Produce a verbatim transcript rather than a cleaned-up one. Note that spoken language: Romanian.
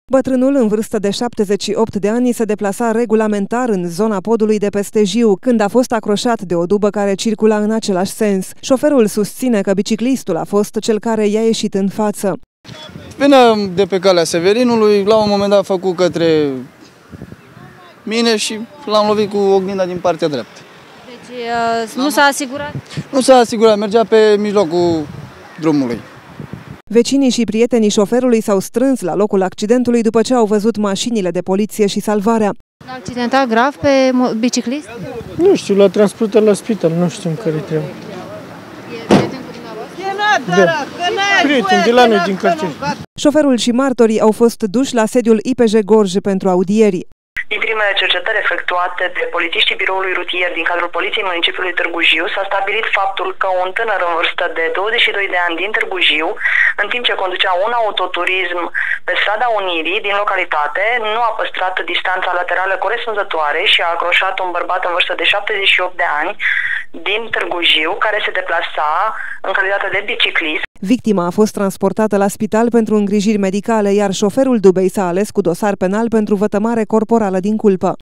Bătrânul, în vârstă de șaptezeci și opt de ani, se deplasa regulamentar în zona podului de peste Jiu, când a fost acroșat de o dubă care circula în același sens. Șoferul susține că biciclistul a fost cel care i-a ieșit în față. Venea de pe calea Severinului, la un moment dat a făcut către mine și l-am lovit cu oglinda din partea dreaptă. Deci uh, nu s-a asigurat? Nu s-a asigurat, mergea pe mijlocul drumului. Vecinii și prietenii șoferului s-au strâns la locul accidentului după ce au văzut mașinile de poliție și salvarea. A accidentat grav pe biciclist? Nu știu, l-a transportat la spital, nu știu în care trebuie. E prieten cu dumneavoastră? Da, prieten de la noi din cartier. Șoferul și martorii au fost duși la sediul I P J Gorj pentru audieri. Din primele cercetări efectuate de polițiștii biroului rutier din cadrul Poliției Municipiului Târgu Jiu, s-a stabilit faptul că un tânăr în vârstă de douăzeci și doi de ani din Târgu Jiu, în timp ce conducea un autoturism pe strada Unirii din localitate, nu a păstrat distanța laterală corespunzătoare și a acroșat un bărbat în vârstă de șaptezeci și opt de ani din Târgu Jiu, care se deplasa în calitate de biciclist. Victima a fost transportată la spital pentru îngrijiri medicale, iar șoferul dubei s-a ales cu dosar penal pentru vătămare corporală din culpă.